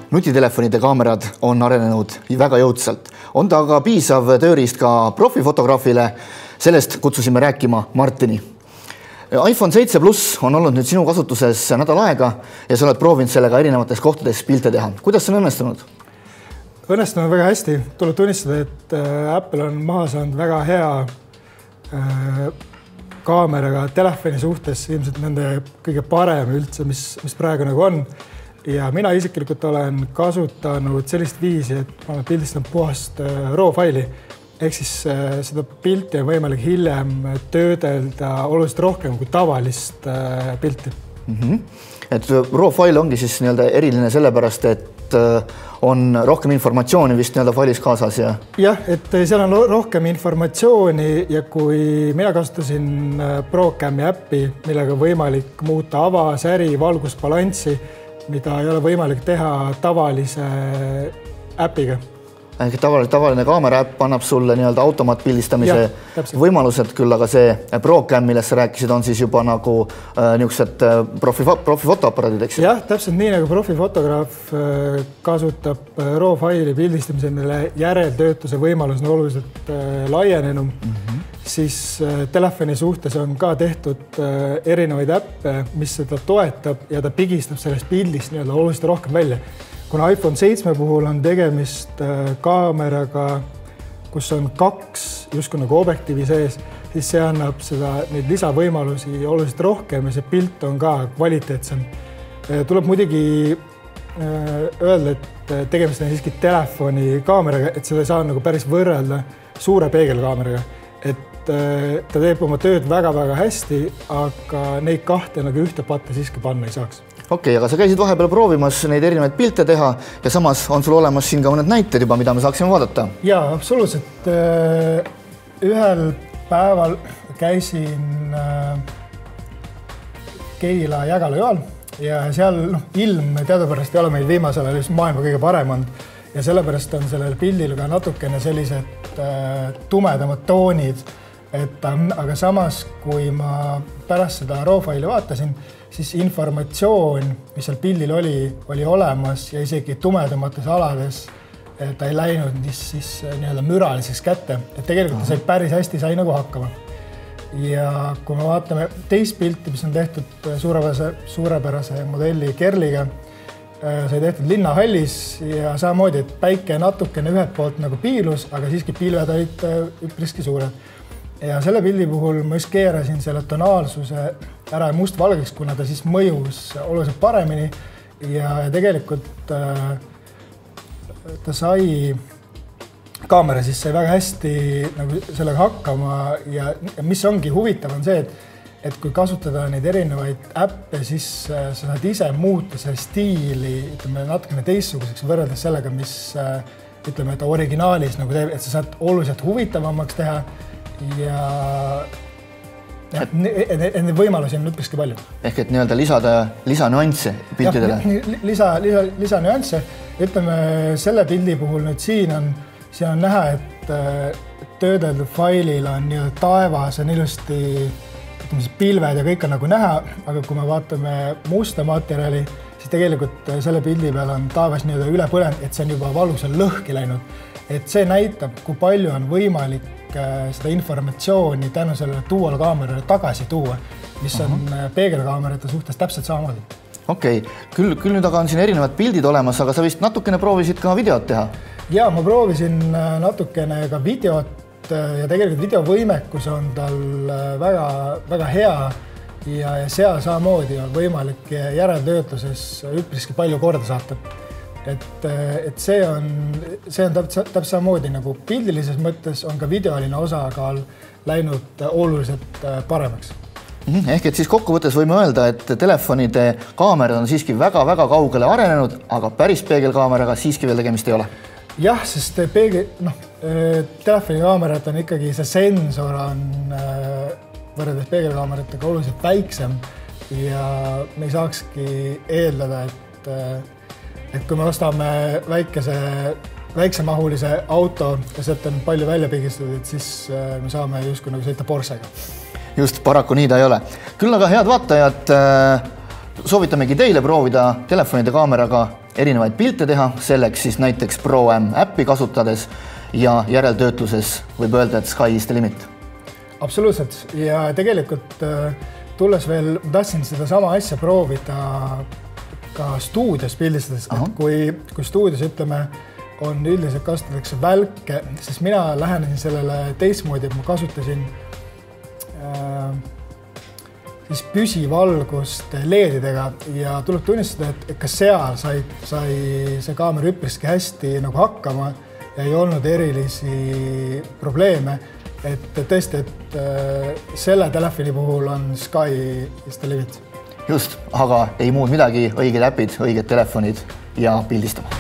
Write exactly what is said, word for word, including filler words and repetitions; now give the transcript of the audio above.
Nutitelefonide kaamerad on arenenud väga jõudsalt. On ta aga piisav tööriist ka profifotograafile. Sellest kutsusime rääkima Martini. iPhone seitse pluss on olnud nüüd sinu kasutuses nädal aega ja sa oled proovinud sellega erinevates kohtades pilte teha. Kuidas see on õnnestunud? Õnnestunud väga hästi. Tuleb tunnistada, et Apple on maha saanud väga hea äh, kaameraga telefoni suhtes, ilmselt nende kõige parem üldse, mis, mis praegu nagu on. Ja mina isiklikult olen kasutanud sellist viisi, et ma olen pildistanud puhast RAW faili. Ehk siis seda pilti on võimalik hiljem töödelda oluliselt rohkem kui tavalist pilti. Mm-hmm. Et RAW fail ongi siis nii-öelda eriline sellepärast, et on rohkem informatsiooni vist nii-öelda failis kaasas. Ja... jah, et seal on rohkem informatsiooni ja kui mina kasutasin ProCami äppi, millega on võimalik muuta ava, säri, valgusbalanssi, mida ei ole võimalik teha tavalise äpiga. Ehk tavaline, tavaline kaamera äpp annab sulle nii-öelda automaatpildistamise ja, võimalused küll, aga see ProCam, millest sa rääkisid, on siis juba nagu äh, niisugused profi, profifotoaparaadid, eks? Jah, täpselt nii nagu profifotograaf äh, kasutab RAW faili pildistamise, mille järeltöötuse võimalus on oluliselt äh, laienenud, mm-hmm. siis äh, telefoni suhtes on ka tehtud äh, erinevaid äppe, mis seda toetab ja ta pigistab sellest pildist nii-öelda oluliselt rohkem välja. Kuna iPhone seitse puhul on tegemist kaameraga, kus on kaks justkui nagu objektiivi sees, siis see annab seda, neid lisavõimalusi oluliselt rohkem ja see pilt on ka kvaliteetsem. Tuleb muidugi öelda, et tegemist on siiski telefoni kaameraga, et seda ei saa nagu päris võrrelda suure peegelkaameraga. Et ta teeb oma tööd väga-väga hästi, aga neid kahte nagu ühte patta siiski panna ei saaks. Okei, aga sa käisid vahepeal proovimas neid erinevaid pilte teha ja samas on sul olemas siin ka mõned näited juba, mida me saaksime vaadata. Jaa, absoluutselt. Ühel päeval käisin Keila Jägalajoal ja seal no, ilm teadupärast ei ole meil viimasel ajal just maailma kõige parem on ja sellepärast on sellel pildil ka natukene sellised tumedamad toonid, et, aga samas, kui ma pärast seda RAW faili vaatasin, siis informatsioon, mis seal pildil oli, oli olemas ja isegi tumedamates alades ta ei läinud siis nii-öelda müraliseks kätte. Et tegelikult ta sai päris hästi sai nagu hakkama. Ja kui me vaatame teist pilti, mis on tehtud suurepärase, suurepärase modelli Kerliga, sai tehtud linnahallis ja samamoodi, et päike natukene ühelt poolt nagu piilus, aga siiski pilved olid üpriski suured. Ja selle pildi puhul ma just keerasin selle tonaalsuse ära mustvalgeks, kuna ta siis mõjus oluliselt paremini ja, ja tegelikult äh, ta sai, kaamera siis sai väga hästi nagu sellega hakkama ja, ja mis ongi huvitav on see, et, et kui kasutada neid erinevaid äppe, siis äh, sa saad ise muuta selle stiili ütleme, natukene teistsuguseks võrreldes sellega, mis äh, ütleme, et originaalis nagu teeb, et sa saad oluliselt huvitavamaks teha ja ja, need võimalusi on üpriski palju. Ehk et nii-öelda lisada lisanüansse piltidele? Lisa, lisa, lisanüansse. Ütleme, selle pildi puhul nüüd siin on, siin on näha, et töödeldud failil on nii-öelda taevas, on ilusti ütleme, pilved ja kõik on nagu näha, aga kui me vaatame musta materjali, siis tegelikult selle pildi peal on taevas nii-öelda üle põlenud, et see on juba valusal lõhki läinud. Et see näitab, kui palju on võimalik seda informatsiooni tänu sellele dual kaamerale tagasi tuua, mis on uh-huh. peegelkaamerate suhtes täpselt samamoodi. Okei, okay. küll, küll nüüd aga on siin erinevad pildid olemas, aga sa vist natukene proovisid ka videot teha? Jaa, ma proovisin natukene ka videot ja tegelikult videovõimekus on tal väga, väga hea ja, ja seal samamoodi on võimalik järeltöötluses üpriski palju korda saata. Et, et see on, see on täpselt täp samamoodi nagu pildilises mõttes on ka videoline osakaal läinud oluliselt paremaks. Ehk et siis kokkuvõttes võime öelda, et telefonide kaamerad on siiski väga-väga kaugele arenenud, aga päris peegelkaameraga siiski veel tegemist ei ole. Jah, sest peegel, noh, telefoni kaamerat on ikkagi see sensor on võrreldes peegelkaameratega oluliselt väiksem ja me ei saakski eeldada, et et kui me ostame väikese, väiksemahulise auto ja sealt on palju välja pigistatud, siis me saame justkui nagu sõita Porschega. Just, paraku nii ta ei ole. Küll aga head vaatajad, soovitamegi teile proovida telefonide kaameraga erinevaid pilte teha, selleks siis näiteks ProAm äppi kasutades ja järeltöötluses võib öelda, et sky is the limit. Absoluutselt ja tegelikult tulles veel, tahtsin seda sama asja proovida ka stuudios pildistades, et kui, kui stuudios ütleme, on üldiselt kasutatakse välke, siis mina lähenesin sellele teistmoodi, et ma kasutasin äh, siis püsivalgust leedidega ja tuleb tunnistada, et ka seal sai, sai see kaamera üpriski hästi nagu hakkama ja ei olnud erilisi probleeme, et tõesti, et äh, selle telefoni puhul on sky is the limit. Just, aga ei muud midagi, õiged äpid, õiged telefonid ja pildistama.